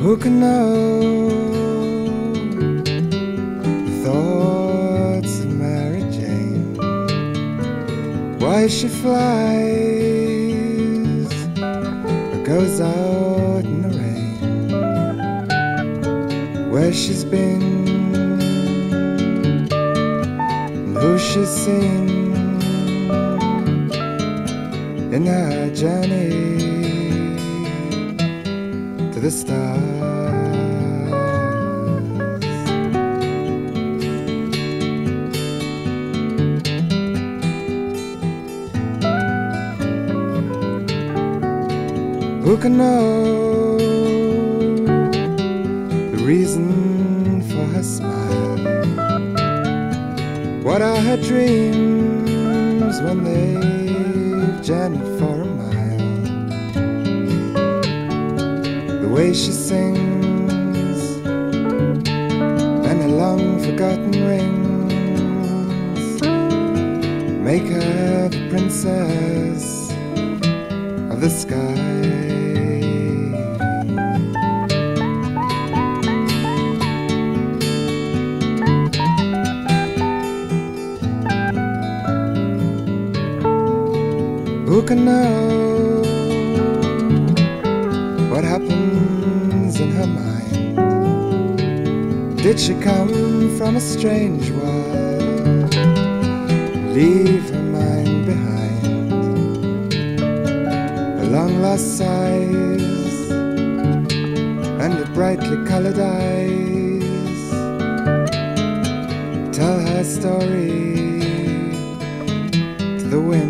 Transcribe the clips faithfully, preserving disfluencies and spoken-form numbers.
Who can know the thoughts of Mary Jane? Why she flies or goes out in the rain? Where she's been and who she's seen in her journey to the stars. Who can know the reason for her smile? What are her dreams when they've journeyed for a mile? The way she sings and her long forgotten rings make her the princess of the sky. Who can know what happens in her mind? Did she come from a strange world, leave her mind behind? Her long lost sighs and her brightly colored eyes tell her story to the wind.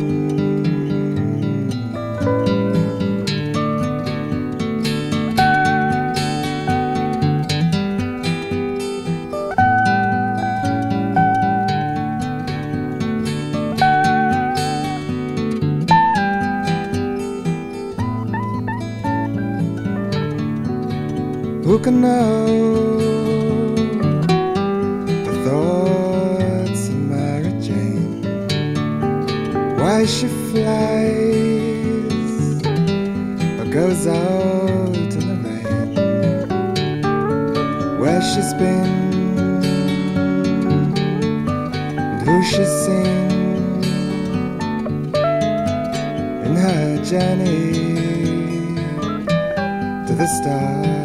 Who can know the thoughts of Mary Jane? Why she flies or goes out in the rain? Where she's been and who she's seen in her journey to the stars.